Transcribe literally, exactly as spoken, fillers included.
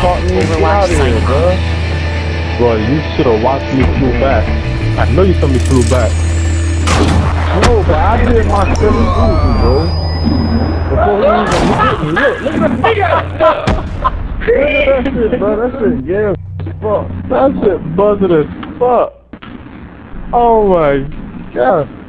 caught me Overwatch out of here, bro. Bro, you should have watched me flew back. I know you saw me flew back. No, but I did my seven easy, bro. Before he even hit me. Look, look at that. Look at that shit, bro. That shit, yeah, fuck. That shit buzzing as fuck. Oh my god.